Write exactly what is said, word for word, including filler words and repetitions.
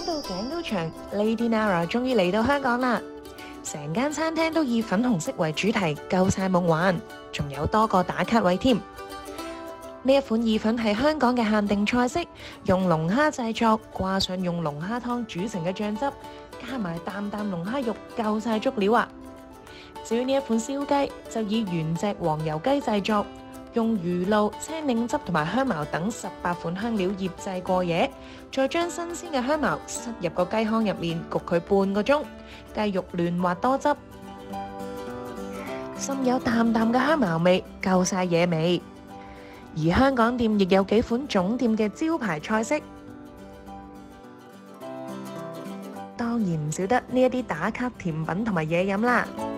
講到頸都長 ，Lady Nara 終於嚟到香港啦！成間餐廳都以粉紅色為主題，夠晒夢幻，仲有多個打卡位添。呢一款意粉係香港嘅限定菜式，用龍蝦製作，掛上用龍蝦湯煮成嘅醬汁，加埋啖啖龍蝦肉，夠晒足料啊！至於呢一款燒雞，就以原隻黃油雞製作，用魚露、青檸汁同埋香茅等十八款香料醃製過夜，再將新鮮嘅香茅塞入個雞腔入面焗佢半個鐘，雞肉嫩滑多汁，滲有淡淡嘅香茅味，夠晒野味。而香港店亦有幾款總店嘅招牌菜式，當然唔少得呢一啲打卡甜品同埋嘢飲啦。